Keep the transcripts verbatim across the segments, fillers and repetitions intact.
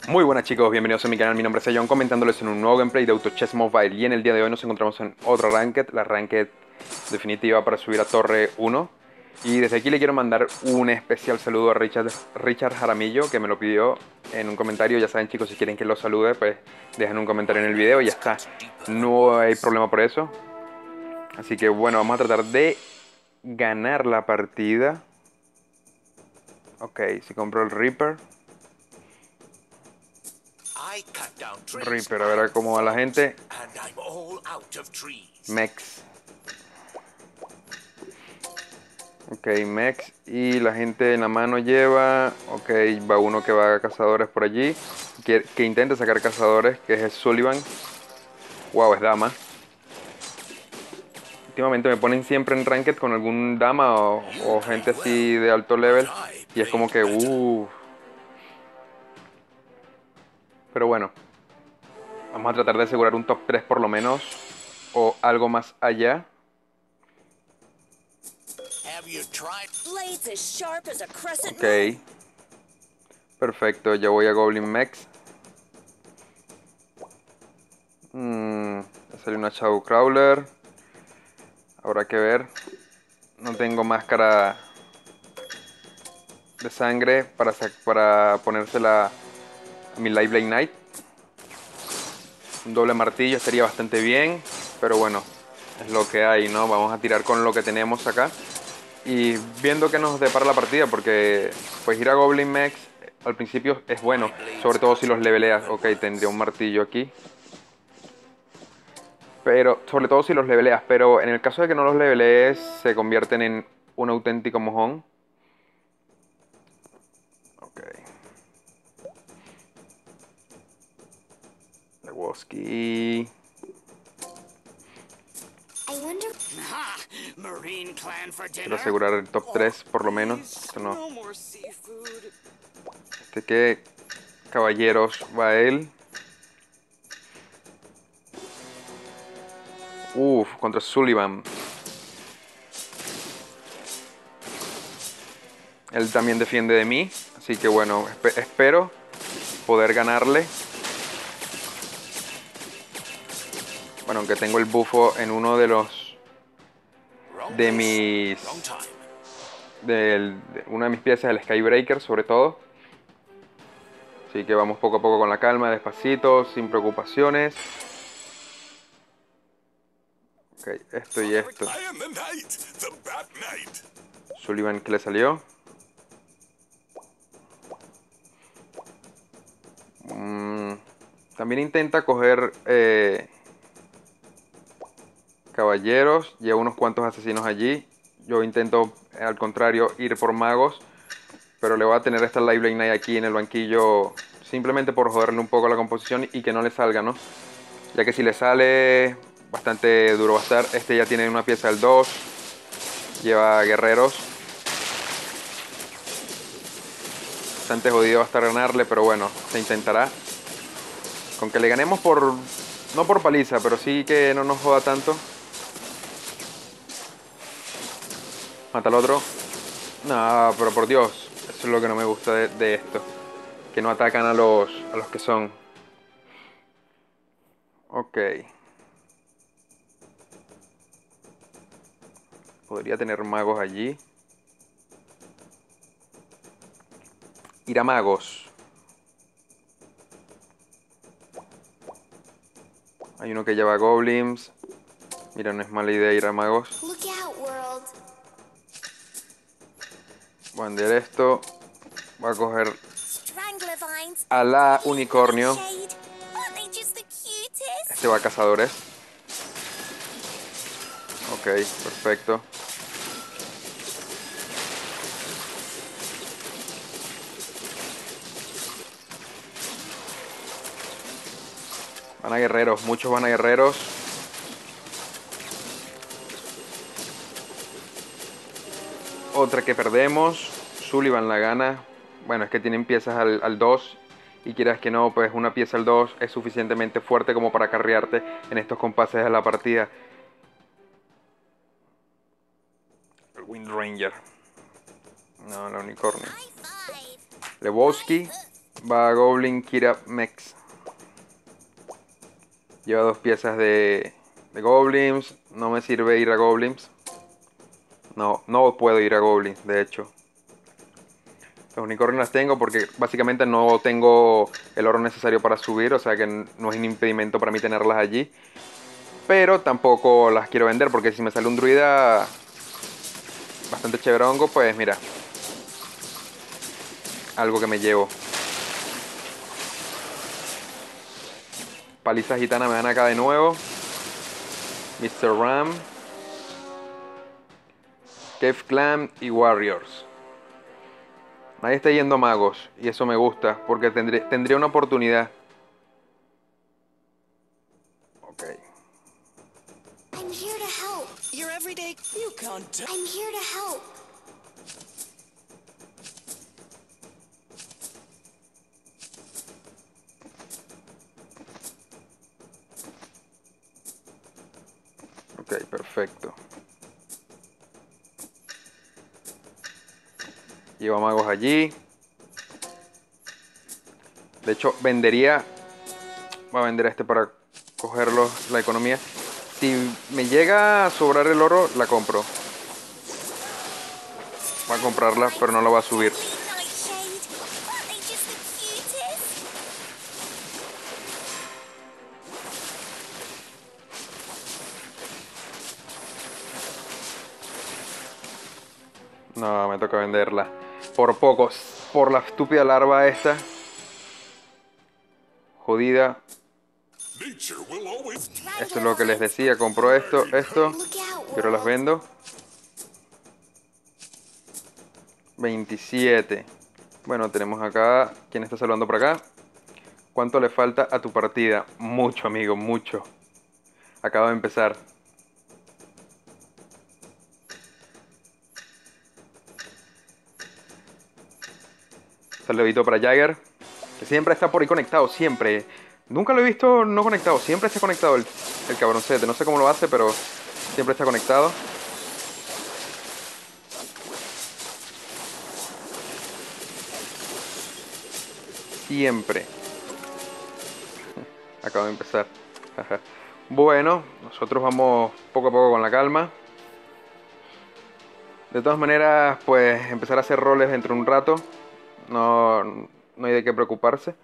Muy buenas chicos, bienvenidos a mi canal, mi nombre es John, comentándoles en un nuevo gameplay de Auto Chess Mobile. Y en el día de hoy nos encontramos en otra ranked, la ranked definitiva para subir a Torre uno. Y desde aquí le quiero mandar un especial saludo a Richard, Richard Jaramillo, que me lo pidió en un comentario. Ya saben chicos, si quieren que lo salude, pues dejen un comentario en el video y ya está. No hay problema por eso. Así que bueno, vamos a tratar de ganar la partida. Ok, si compro el Reaper. Reaper, a ver cómo va la gente. Mex. Ok, Mex. Y la gente en la mano lleva. Ok, va uno que va a cazadores por allí. Que, que intenta sacar cazadores, que es Sullivan. Wow, es dama. Últimamente me ponen siempre en ranked con algún dama o, o gente así de alto level. Y es como que, uff. Pero bueno, vamos a tratar de asegurar un top tres por lo menos. O algo más allá. Ok. Perfecto, ya voy a Goblin Mex. Mm, sale una Shadow Crawler. Habrá que ver. No tengo máscara de sangre para, para ponérsela a mi Live Blade Knight. Un doble martillo estaría bastante bien. Pero bueno, es lo que hay, ¿no? Vamos a tirar con lo que tenemos acá. Y viendo que nos depara la partida. Porque pues ir a Goblin Mex al principio es bueno. Sobre todo si los leveleas. Ok, tendría un martillo aquí. Pero, sobre todo si los leveleas, pero en el caso de que no los levelees, se convierten en un auténtico mojón. Ok. Lewoski. Quiero asegurar el top tres por lo menos. Esto no. Este que caballeros va él. Uf, contra Sullivan. Él también defiende de mí. Así que bueno, esp espero poder ganarle. Bueno, aunque tengo el bufo en uno de los... De mis... Del, de una de mis piezas, el Skybreaker sobre todo. Así que vamos poco a poco con la calma, despacito, sin preocupaciones. Ok, esto y esto. Sullivan, que le salió. Mm, también intenta coger eh, caballeros. Lleva unos cuantos asesinos allí. Yo intento, eh, al contrario, ir por magos. Pero le voy a tener esta Live Blade Knight aquí en el banquillo. Simplemente por joderle un poco la composición y que no le salga, ¿no? Ya que si le sale, bastante duro va a estar. Este ya tiene una pieza del dos. Lleva guerreros. Bastante jodido va a estar ganarle, pero bueno, se intentará. Con que le ganemos por... No por paliza, pero sí que no nos joda tanto. Mata al otro. No, pero por Dios. Eso es lo que no me gusta de, de esto. Que no atacan a los, a los que son. Ok. Podría tener magos allí. Ir a magos. Hay uno que lleva goblins. Mira, no es mala idea ir a magos. Voy a vender esto. Voy a coger a la unicornio. Este va a cazadores. Ok, perfecto. Van a guerreros, muchos van a guerreros. Otra que perdemos. Sullivan la gana. Bueno, es que tienen piezas al, al dos. Y quieras que no, pues una pieza al dos es suficientemente fuerte como para carrearte en estos compases de la partida. El Wind Ranger. No, la unicornio. Lebowski. Va Goblin Kira Mex. Lleva dos piezas de, de Goblins. No me sirve ir a Goblins. No, no puedo ir a Goblins, de hecho. Los unicornios las tengo porque básicamente no tengo el oro necesario para subir. O sea que no es un impedimento para mí tenerlas allí. Pero tampoco las quiero vender porque si me sale un druida bastante chéverongo, pues mira, algo que me llevo. Paliza gitana me dan acá de nuevo. mister Ram, Cave Clan y Warriors. Nadie está yendo a magos y eso me gusta porque tendré, tendría una oportunidad. Ok. I'm here to help. Your everyday you can't do. I'm here to help. Ok, perfecto. Llevo magos allí. De hecho, vendería... Voy a vender este para cogerlo, la economía. Si me llega a sobrar el oro, la compro. Voy a comprarla, pero no la voy a subir. Nightshade. Aren't they just the cutest? No, me toca venderla. Por pocos. Por la estúpida larva esta. Jodida. Esto es lo que les decía. Compro esto, esto. Look out, Y ahora las world. vendo. veintisiete. Bueno, tenemos acá. ¿Quién está saludando por acá? ¿Cuánto le falta a tu partida? Mucho, amigo, mucho. Acabo de empezar. Saludito para Jagger, que siempre está por ahí conectado, siempre. Nunca lo he visto no conectado, siempre está conectado el, el cabroncete. No sé cómo lo hace, pero siempre está conectado. Siempre. Acabo de empezar. Bueno, nosotros vamos poco a poco con la calma. De todas maneras, pues empezar a hacer roles dentro de un rato. No, no hay de qué preocuparse.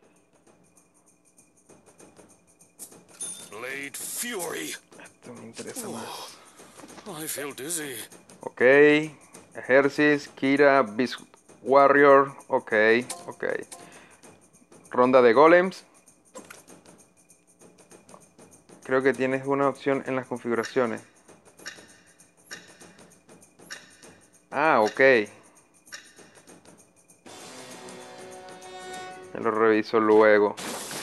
Blade Fury. Esto me interesa más. I feel dizzy. Ok. Ejercicio, Kira, Beast Warrior. Ok, ok. Ronda de golems. Creo que tienes una opción en las configuraciones. Ah, ok. Me lo reviso luego.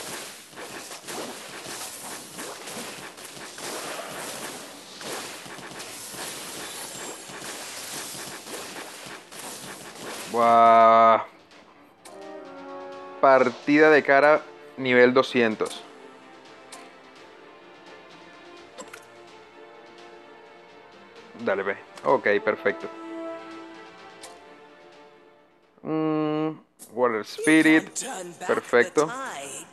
Buah. Partida de cara nivel doscientos. Dale, ve. Ok, perfecto. Mm, Water Spirit. Turn back Perfecto. the tide.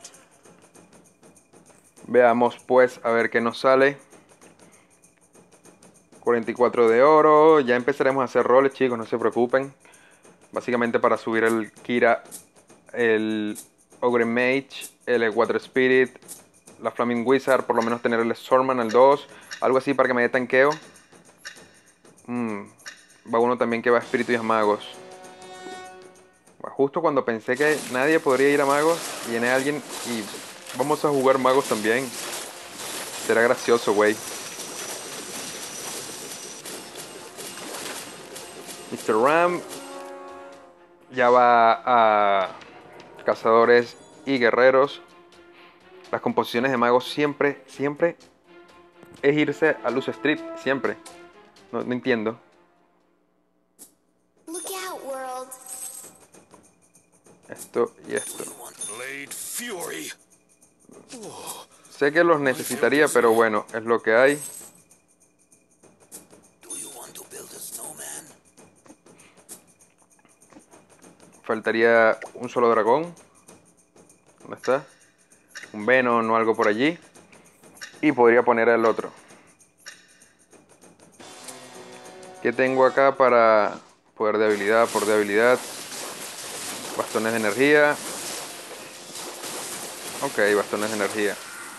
Veamos pues a ver qué nos sale. cuarenta y cuatro de oro. Ya empezaremos a hacer roles, chicos, no se preocupen. Básicamente para subir el Kira, el Ogre Mage, el Water Spirit, la Flaming Wizard, por lo menos tener el Stormman, el dos, algo así para que me dé tanqueo. Mm, va uno también que va a Espíritu y a Magos. Va justo cuando pensé que nadie podría ir a Magos, viene alguien y vamos a jugar Magos también. Será gracioso, güey. mister Ram ya va a Cazadores y Guerreros. Las composiciones de magos siempre, siempre es irse a Luz Street, siempre. No, no entiendo. Look out, world. Esto y esto. Blade Fury. Sé que los necesitaría, pero bueno, es lo que hay. Do you want to build a snowman? Faltaría un solo dragón. ¿Dónde está? Un Venom o algo por allí. Y podría poner el otro. ¿Qué tengo acá para poder de habilidad? Por de habilidad. Bastones de energía. Ok, bastones de energía.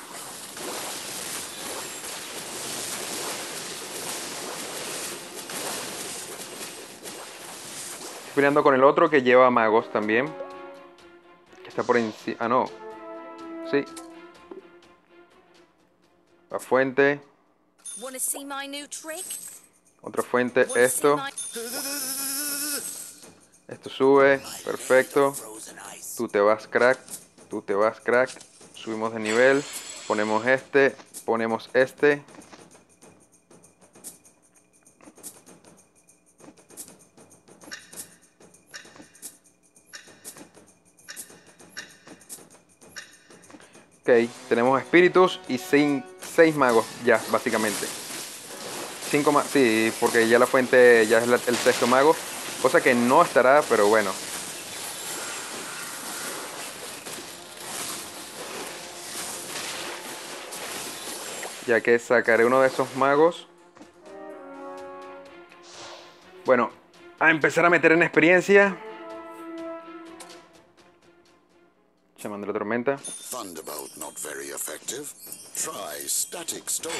Estoy peleando con el otro que lleva magos también. Que está por encima. Ah, no. Sí. La fuente. Wanna see my new trick? Otra fuente. Wanna see Esto. my... Esto sube. Perfecto. Frozen ice. Tú te vas, crack. Tú te vas, crack. Subimos de nivel. Ponemos este. Ponemos este. Ok, tenemos espíritus y seis magos ya, básicamente. Cinco más, sí, porque ya la fuente ya es la- el sexto mago. Cosa que no estará, pero bueno. Ya que sacaré uno de esos magos. Bueno, a empezar a meter en experiencia. Chamán de la tormenta. Thunderbolt not very effective. Try static storm.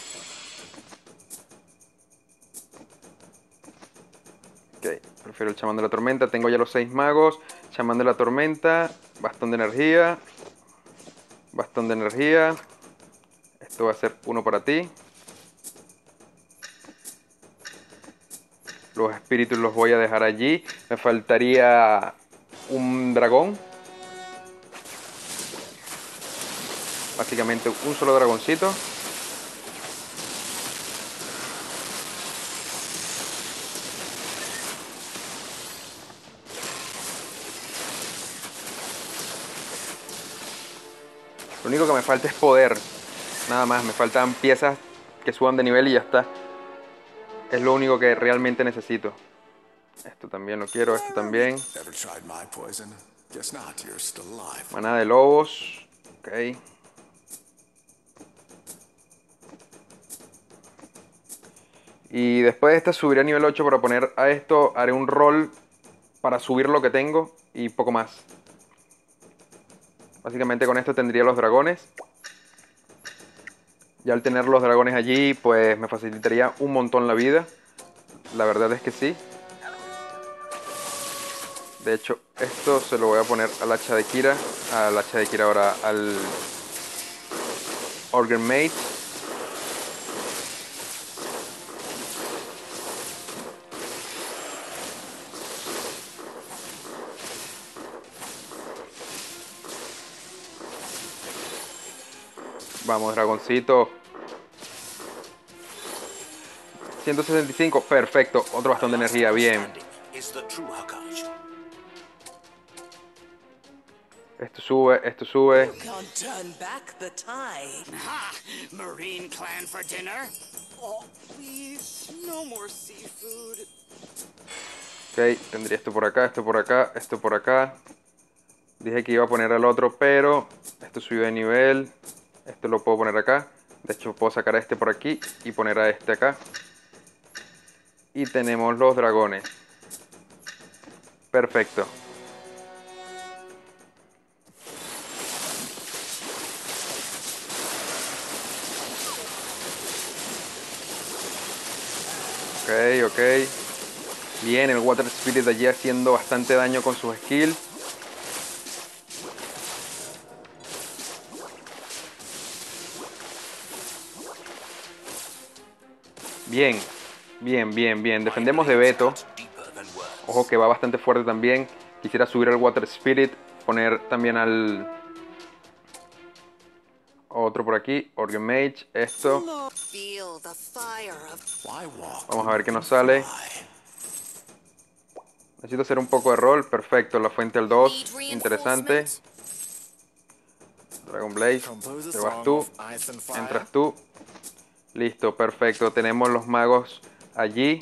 Ok, prefiero el chamán de la tormenta. Tengo ya los seis magos. Chamán de la tormenta. Bastón de energía. Bastón de energía. Esto va a ser uno para ti. Los espíritus los voy a dejar allí. Me faltaría un dragón. Básicamente un solo dragoncito. Lo único que me falta es poder. Nada más, me faltan piezas que suban de nivel y ya está. Es lo único que realmente necesito. Esto también lo quiero, esto también. Ever tried my poison? Guess not, you're still alive. Manada de lobos. Ok. Y después de esta subiré a nivel ocho para poner a esto. Haré un roll para subir lo que tengo y poco más. Básicamente con esto tendría los dragones. Ya al tener los dragones allí, pues me facilitaría un montón la vida. La verdad es que sí. De hecho, esto se lo voy a poner al hacha de Kira. Al hacha de Kira ahora, al Organ Mage. Vamos, dragoncito. ciento sesenta y cinco, perfecto. Otro bastón de energía, bien. Esto sube, esto sube. Can't turn back the tide. Ha! Marine clan for dinner? Oh, please, no more seafood. Ok, tendría esto por acá, esto por acá, esto por acá. Dije que iba a poner al otro, pero esto subió de nivel. Esto lo puedo poner acá. De hecho, puedo sacar a este por aquí y poner a este acá. Y tenemos los dragones. Perfecto. Ok, ok. Bien, el Water Spirit allí haciendo bastante daño con sus skills. Bien, bien, bien, bien. Defendemos de Beto. Ojo que va bastante fuerte también. Quisiera subir al Water Spirit. Poner también al... Otro por aquí. Organ Mage. Esto. Feel the fire of Vamos a ver qué nos sale. Necesito hacer un poco de rol. Perfecto. La fuente al dos. Interesante. Dragon Blaze. Te vas tú. Entras tú. Listo. Perfecto. Tenemos los magos allí.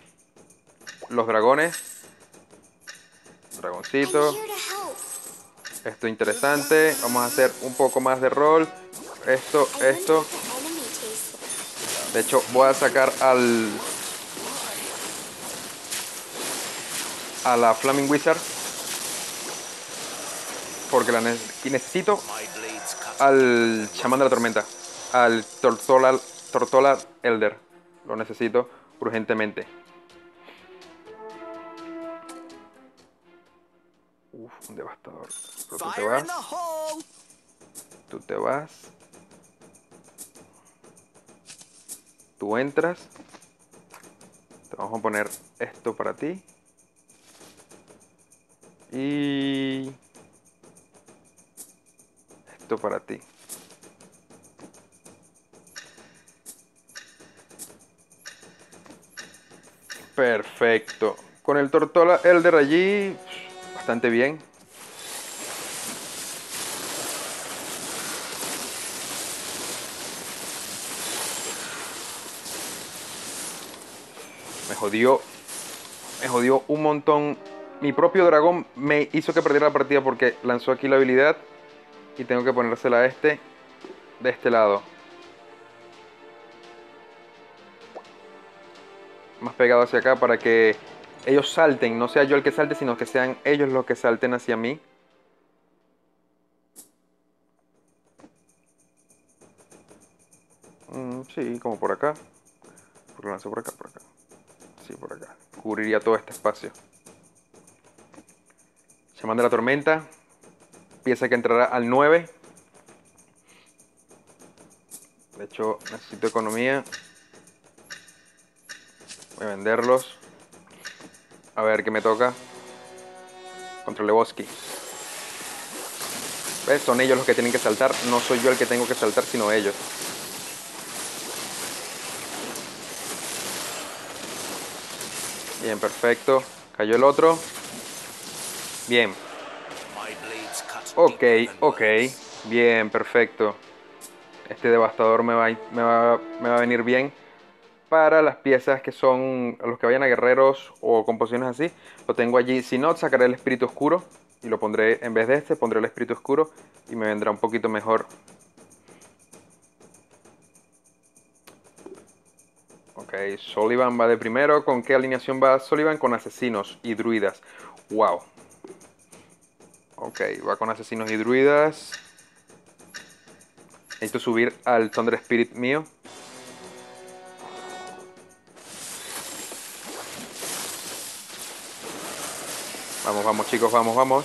Los dragones. I'm Dragoncito. here to help. Esto es interesante. Vamos a hacer un poco más de rol. Esto, I wonder esto. what the enemy tastes. De hecho, voy a sacar al... a la Flaming Wizard. Porque la ne y necesito My blades cut al Chamán de la Tormenta. Al Tortola, Tortola Elder. Lo necesito urgentemente. Uf, un devastador. Pero tú te Fire vas. in the hole! Tú te vas. Tú entras. Te vamos a poner esto para ti. Y... esto para ti. Perfecto. Con el Tortola Elder allí, bastante bien. Me jodió. Me jodió un montón. Mi propio dragón me hizo que perdiera la partida porque lanzó aquí la habilidad. Y tengo que ponérsela a este de este lado. Más pegado hacia acá para que ellos salten. No sea yo el que salte, sino que sean ellos los que salten hacia mí. Mm, sí, como por acá. Porque lo lanzo por acá, por acá. Sí, por acá. Cubriría todo este espacio. Chamán de la Tormenta. Pieza que entrará al nueve. De hecho, necesito economía. Voy a venderlos. A ver qué me toca. Contra Lebowski. ¿Ves? Son ellos los que tienen que saltar. No soy yo el que tengo que saltar, sino ellos. Bien, perfecto. Cayó el otro. Bien. my blades cut Ok, deeper than ok. words. Bien, perfecto. Este devastador me va, me va, me va a venir bien para las piezas que son a los que vayan a guerreros o composiciones así. Lo tengo allí. Si no, sacaré el espíritu oscuro y lo pondré en vez de este, pondré el espíritu oscuro y me vendrá un poquito mejor. Ok, Sullivan va de primero. ¿Con qué alineación va Sullivan? Con asesinos y druidas. Wow. Ok, va con asesinos y druidas. Necesito subir al Thunder Spirit mío. Vamos, vamos chicos, vamos, vamos.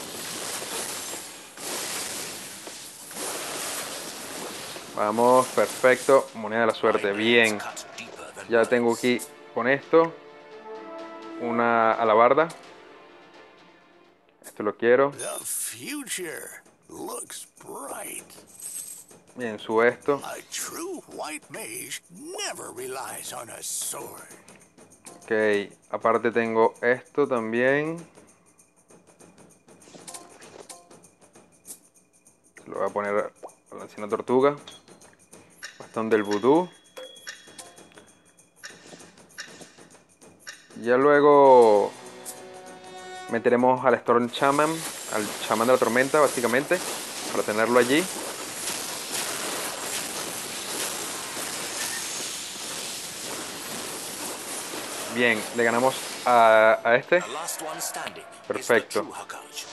Vamos, perfecto. Moneda de la suerte, bien. Cut deeper than Ya tengo aquí con esto una alabarda. Esto lo quiero. The future looks bright. Bien, subo esto. A true white mage never relies on a sword. Ok, aparte tengo esto también. Se lo voy a poner a la anciana tortuga. Bastón del vudú. Ya luego meteremos al Storm Shaman, al chamán de la tormenta básicamente, para tenerlo allí. Bien, le ganamos a, a este. the last one standing. Perfecto. Is the true Hokage.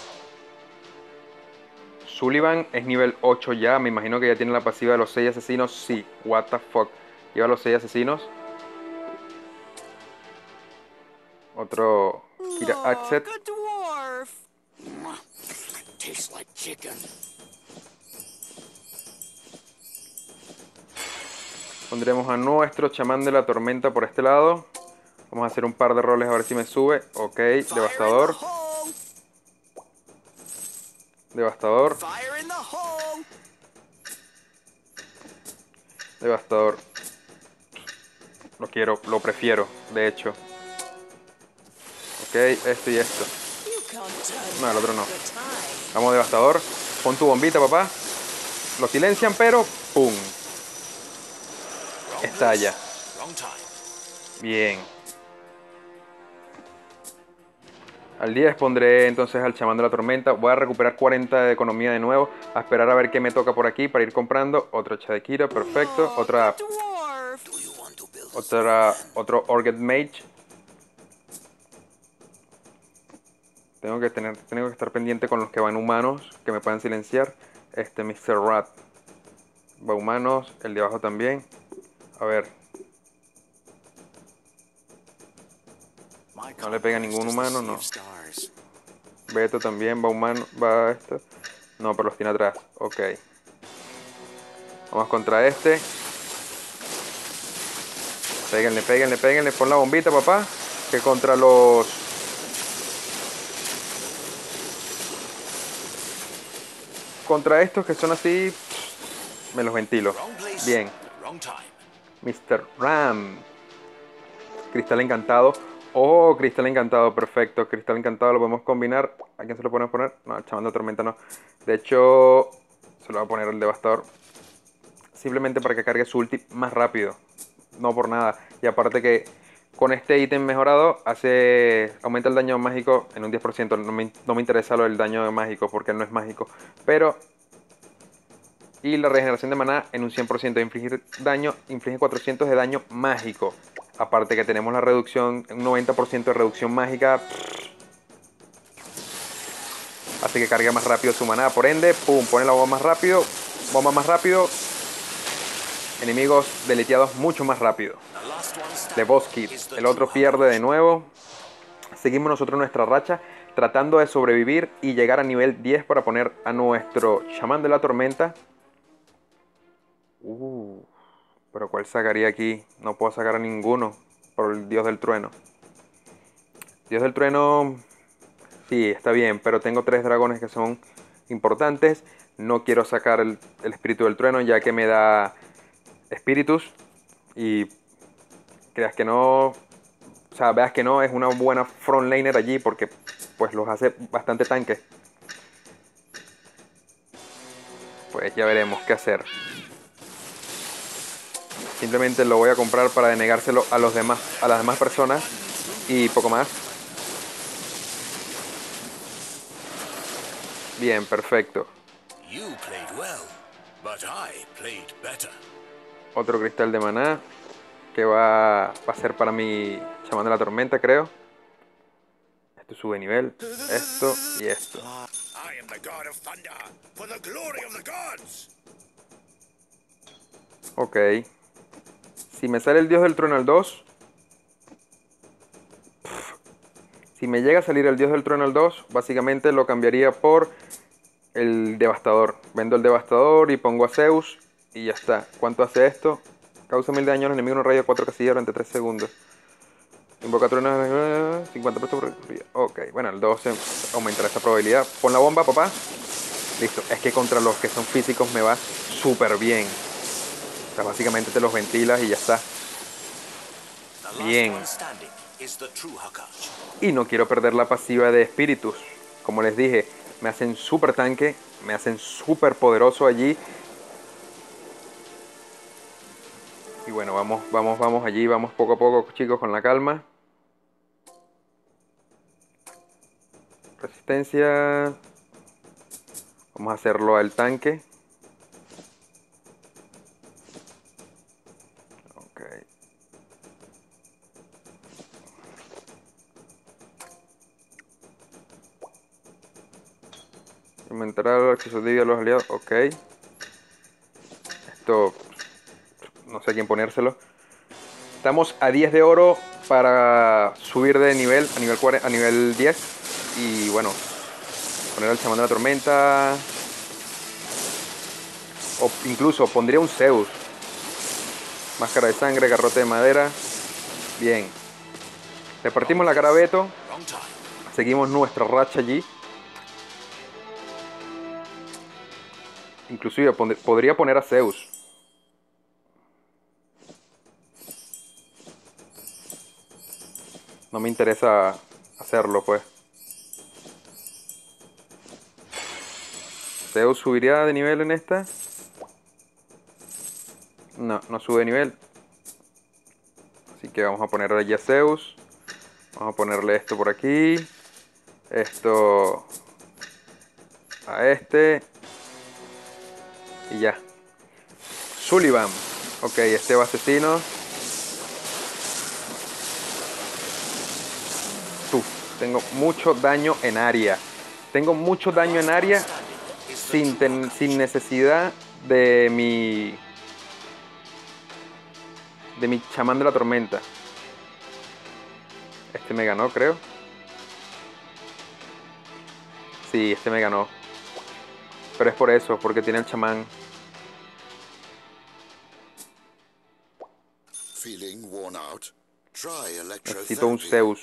Sullivan es nivel ocho ya, me imagino que ya tiene la pasiva de los seis asesinos. Sí, what the fuck. Lleva los seis asesinos. Otro Kira Axet. Look, a dwarf! Tastes like chicken. Pondremos a nuestro chamán de la tormenta por este lado. Vamos a hacer un par de roles a ver si me sube. Ok, devastador. Fire in the hole! Devastador. Fire in the hole! Devastador. Lo quiero, lo prefiero, de hecho. Ok, esto y esto. You can't turn No, el otro no. back the time. Vamos, devastador. Pon tu bombita, papá. Lo silencian, pero ¡pum! Wrong Estalla. place, wrong time. Bien. Al diez pondré entonces al chamán de la tormenta. Voy a recuperar cuarenta de economía de nuevo. A esperar a ver qué me toca por aquí para ir comprando. Otro hacha de Kira, perfecto. Oh, Otra, the dwarf. Do you want to build a otra, snowman? otro Orget Mage. Tengo que tener, tengo que estar pendiente con los que van humanos, que me puedan silenciar. Este mister Rat va humanos, el de abajo también. A ver, My no le pega ningún conquest is the humano, sea no. of stars. Beto también va humano, va esto. No, pero los tiene atrás. Ok. Vamos contra este. Péguenle, péguenle, péguenle. Pon la bombita, papá. Que contra los... Contra estos que son así... Me los ventilo. Wrong place, Bien. wrong time. mister Ram. Cristal encantado. Oh, cristal encantado. Perfecto. Cristal encantado lo podemos combinar. ¿A quién se lo podemos poner? No, al chamán de tormenta no. De hecho, se lo voy a poner el devastador. Simplemente para que cargue su ulti más rápido. No por nada. Y aparte que con este ítem mejorado hace aumenta el daño mágico en un diez por ciento. No me, no me interesa lo del daño mágico porque no es mágico. Pero... Y la regeneración de maná en un cien por ciento de infligir daño, inflige cuatrocientos de daño mágico. Aparte que tenemos la reducción, un noventa por ciento de reducción mágica. Hace que cargue más rápido su maná. Por ende, pum, pone la bomba más rápido. Bomba más rápido. Enemigos deleteados mucho más rápido. The last one De standing Boss Kid. is the El otro true pierde de hunter. nuevo. Seguimos nosotros nuestra racha tratando de sobrevivir y llegar a nivel diez para poner a nuestro chamán de la tormenta. Uh, pero ¿cuál sacaría aquí? No puedo sacar a ninguno por el dios del trueno. Dios del trueno, sí, está bien, pero tengo tres dragones que son importantes. No quiero sacar el, el espíritu del trueno ya que me da espíritus. Y creas que no, o sea, veas que no, es una buena frontlaner allí porque pues los hace bastante tanques. Pues ya veremos qué hacer. Simplemente lo voy a comprar para denegárselo a los demás, a las demás personas y poco más. Bien, perfecto. You played well, but I played better. Otro cristal de maná que va, va a ser para mi chamán de la tormenta, creo. Esto sube nivel, esto y esto. I am the god of thunder, for the glory of the gods. Ok. Si me sale el dios del trueno al dos. Si me llega a salir el dios del trueno al dos, básicamente lo cambiaría por el devastador. Vendo el devastador y pongo a Zeus y ya está. ¿Cuánto hace esto? Causa mil daño al enemigo en un radio de cuatro casillas durante tres segundos. Invoca truenos, cincuenta por ciento probabilidad. Ok, bueno, el dos aumentará esa probabilidad. Pon la bomba, papá. Listo. Es que contra los que son físicos me va súper bien. O sea, básicamente te los ventilas y ya está. The last Bien. one standing is the true Hakash. Y no quiero perder la pasiva de espíritus. Como les dije, me hacen súper tanque, me hacen súper poderoso allí. Y bueno, vamos, vamos, vamos allí, vamos poco a poco, chicos, con la calma. Resistencia. Vamos a hacerlo al tanque. Ok. Aumentará el acceso de vida a los aliados. Ok. Esto... No sé a quién ponérselo. Estamos a diez de oro para subir de nivel a nivel, cuarenta, a nivel diez. Y bueno, poner al chamán de la tormenta. O incluso pondría un Zeus. Máscara de sangre, garrote de madera. Bien. Repartimos la cara a Beto. Wrong time. Seguimos nuestra racha allí. Inclusive pondr- podría poner a Zeus. No me interesa hacerlo, pues. ¿Zeus subiría de nivel en esta? No, no sube de nivel. Así que vamos a poner allí a Zeus. Vamos a ponerle esto por aquí. Esto a este. Y ya. Sullivan. Ok, este va asesino. Uf, tengo mucho daño en área. Tengo mucho daño en área sin, ten, sin necesidad de mi... De mi chamán de la tormenta. Este me ganó, creo. Sí, este me ganó. Pero es por eso, porque tiene el chamán. Feeling worn out? Try Necesito un electrotherapy. Zeus.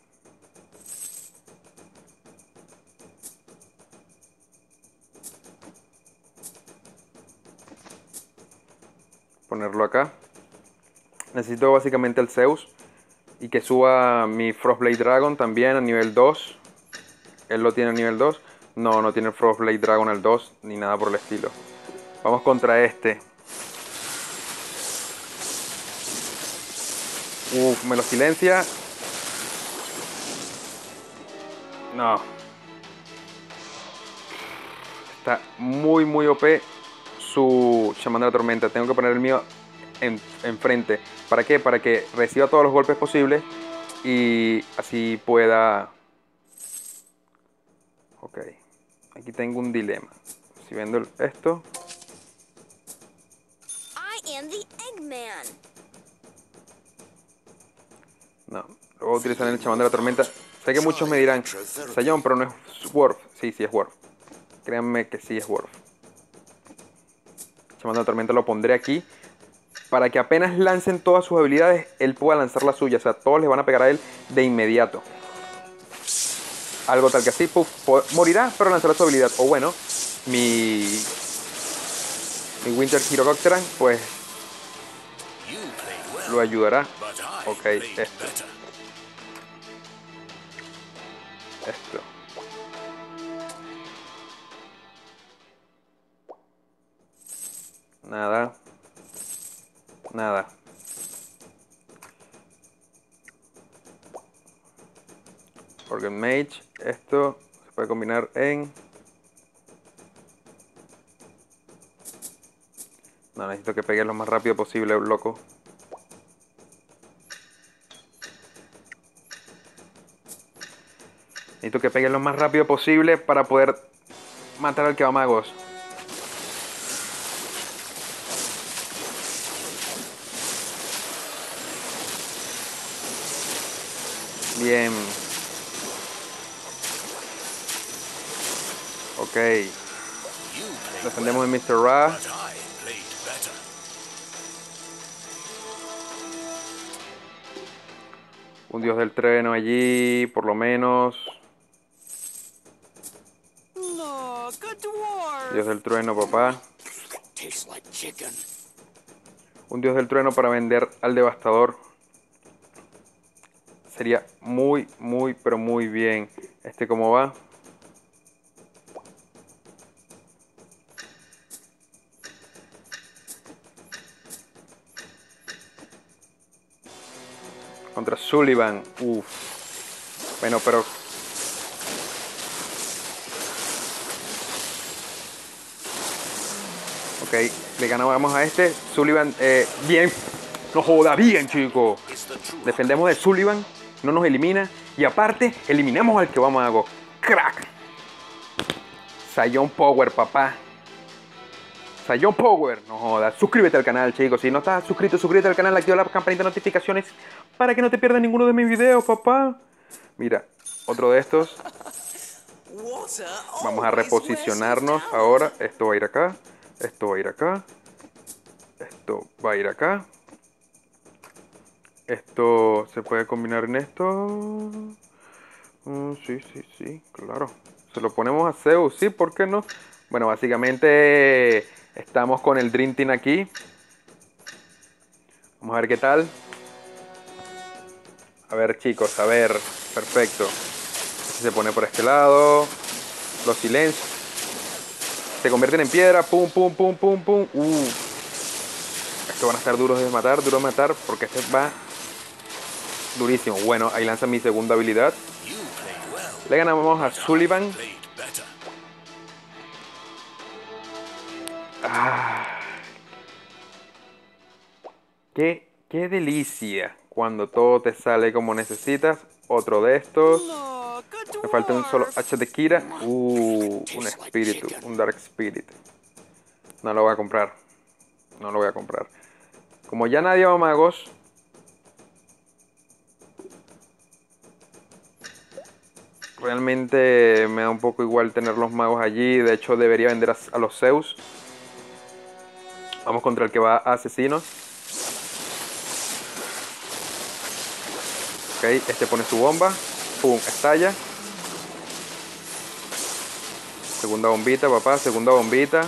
Ponerlo acá. Necesito básicamente el Zeus. Y que suba mi Frostblade Dragon también a nivel dos. Él lo tiene a nivel dos. No, no tiene el Frostblade Dragon al dos. Ni nada por el estilo. Vamos contra este. Uf, me lo silencia. No. Está muy, muy O P su chamán de la tormenta. Tengo que poner el mío en, enfrente. ¿Para qué? Para que reciba todos los golpes posibles y así pueda... Ok. Aquí tengo un dilema. Si vendo el- esto... I am the Eggman. No. Lo voy a utilizar en el chamán de la tormenta. Sé que muchos me dirán, Sayón, pero no es Worf. Sí, sí es Worf. Créanme que sí es Worf. Chamán de la tormenta lo pondré aquí para que apenas lancen todas sus habilidades, él pueda lanzar la suya. O sea, todos le van a pegar a él de inmediato. Algo tal que así, puff, morirá, pero lanzará su habilidad. O bueno, mi, mi Winter Hyrocopteran, pues, You played well, lo ayudará. but I Ok, played esto, better. esto. Nada. Nada. Organ Mage. Esto se puede combinar en... No, necesito que pegue lo más rápido posible, loco. Necesito que pegue lo más rápido posible para poder matar al que va magos. Bien. Ok. You played Defendemos well, a mister Ra. but I played better. Un dios del trueno allí, por lo menos. Look, a dwarf. Dios del trueno, papá. Tastes like chicken. Un dios del trueno para vender al devastador. Sería muy, muy, pero muy bien. Este, ¿cómo va? Contra Sullivan. Uf. Bueno, pero... Ok, le ganamos a este. Sullivan, eh, bien. No joda, bien, chico. It's the truth. Defendemos de Sullivan. No nos elimina. Y aparte, eliminamos al que vamos a hago. Crack. Sayón Power, papá. Sayón Power. No jodas. Suscríbete al canal, chicos. Si no estás suscrito, suscríbete al canal. Activa la campanita de notificaciones para que no te pierdas ninguno de mis videos, papá. Mira, otro de estos. Water Vamos a always reposicionarnos wears us down. ahora. Esto va a ir acá. Esto va a ir acá. Esto va a ir acá. Esto se puede combinar en esto. Mm, sí, sí, sí, claro. Se lo ponemos a Zeus, sí, ¿por qué no? Bueno, básicamente estamos con el Dream Team aquí. Vamos a ver qué tal. A ver, chicos, a ver. Perfecto. Este se pone por este lado. Los silencios. Se convierten en piedra. Pum, pum, pum, pum, pum. Uh. Estos van a estar duros de matar, duros de matar, porque este va durísimo. Bueno, ahí lanza mi segunda habilidad. You played well, Le ganamos a Sullivan. Played better. Ah, qué, qué delicia cuando todo te sale como necesitas. Otro de estos. Look, a Me falta un solo dwarf. H de Kira. Uh, un espíritu, un Dark Spirit. No lo voy a comprar. No lo voy a comprar. Como ya nadie va a magos. Realmente me da un poco igual tener los magos allí. De hecho debería vender a, a los Zeus. Vamos contra el que va a asesinos. Ok, este pone su bomba. Pum, estalla. Segunda bombita, papá, segunda bombita.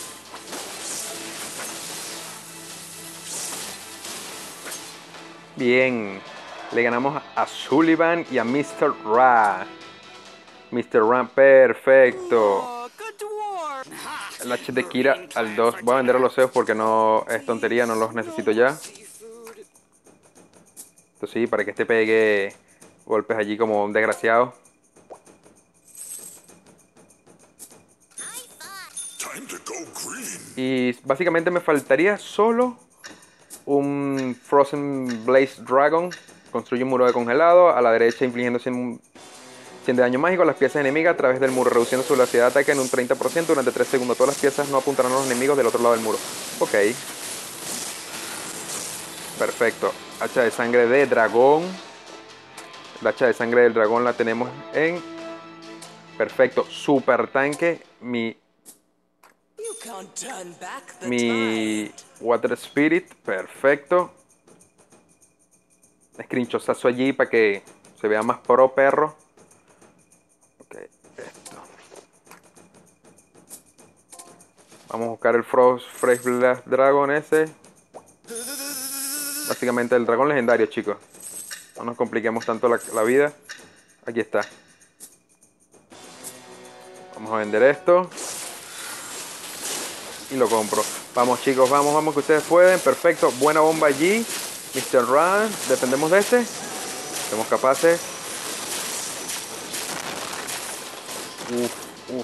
Bien. Le ganamos a Sullivan y a mister Ra. mister Ra, perfecto. Look, a dwarf. El H de Kira al dos. Voy a vender a los Zeus porque no es tontería, no los necesito ya. Seafood. Esto sí, para que este pegue golpes allí como un desgraciado. Time to go green. Y básicamente me faltaría solo un Frozen Blaze Dragon. Construye un muro de congelado. A la derecha infligiendo cien, cien de daño mágico a las piezas enemigas a través del muro, reduciendo su velocidad de ataque en un treinta por ciento durante tres segundos. Todas las piezas no apuntarán a los enemigos del otro lado del muro. Ok. Perfecto. Hacha de sangre de dragón. La hacha de sangre del dragón la tenemos en... Perfecto. Super tanque. Mi... You can't turn back the Mi... tide. Water Spirit. Perfecto. Screenshotazo allí para que se vea más pro, perro. Ok, esto. Vamos a buscar el Frost Fresh Blast Dragon ese. Básicamente el dragón legendario, chicos. No nos compliquemos tanto la, la vida. Aquí está. Vamos a vender esto. Y lo compro. Vamos, chicos, vamos, vamos, que ustedes pueden. Perfecto, buena bomba allí. mister Run, dependemos de este. Somos capaces. Uf, uf.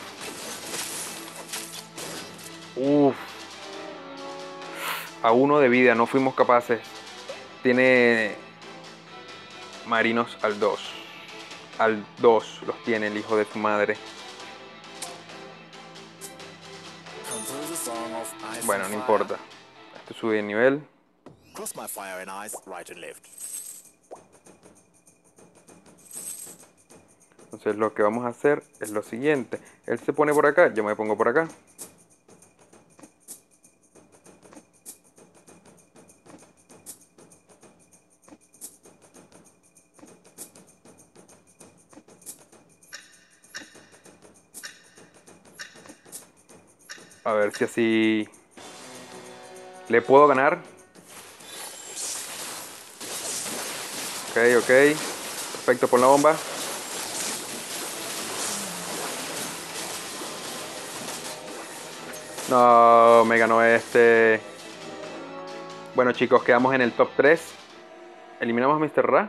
Uf. A uno de vida, no fuimos capaces. Tiene marinos al dos. Al dos los tiene el hijo de su madre. Bueno, no importa. Esto sube de nivel. Cross my fire and ice, right and left. Entonces lo que vamos a hacer es lo siguiente. Él se pone por acá, yo me pongo por acá. A ver si así le puedo ganar. Ok, ok. Perfecto, pon la bomba. No, me ganó este. Bueno, chicos, quedamos en el top tres. ¿Eliminamos a mister Ra?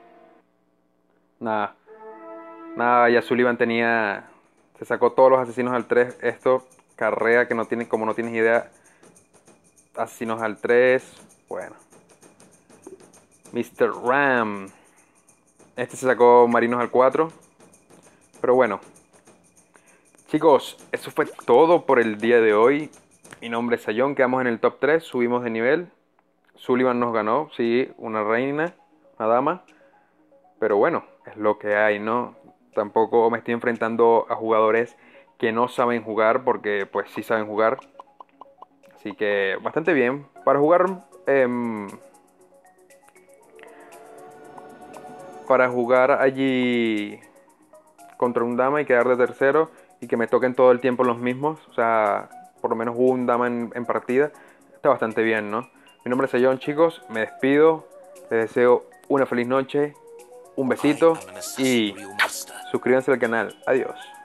Nada. Nada, ya Sullivan tenía... Se sacó todos los asesinos al tres. Esto, carrea que no tiene, como no tienes idea. Asesinos al tres. Bueno. mister Ram. Este se sacó marinos al cuatro. Pero bueno. Chicos, eso fue todo por el día de hoy. Mi nombre es Sayón, quedamos en el top tres, subimos de nivel. Sullivan nos ganó, sí, una reina, una dama. Pero bueno, es lo que hay, ¿no? Tampoco me estoy enfrentando a jugadores que no saben jugar, porque pues sí saben jugar. Así que bastante bien. Para jugar... Eh, para jugar allí contra un dama y quedar de tercero y que me toquen todo el tiempo los mismos, o sea, por lo menos un dama en, en partida, está bastante bien, ¿no? Mi nombre es Sayón, chicos, me despido, les deseo una feliz noche, un besito y suscríbanse al canal, adiós.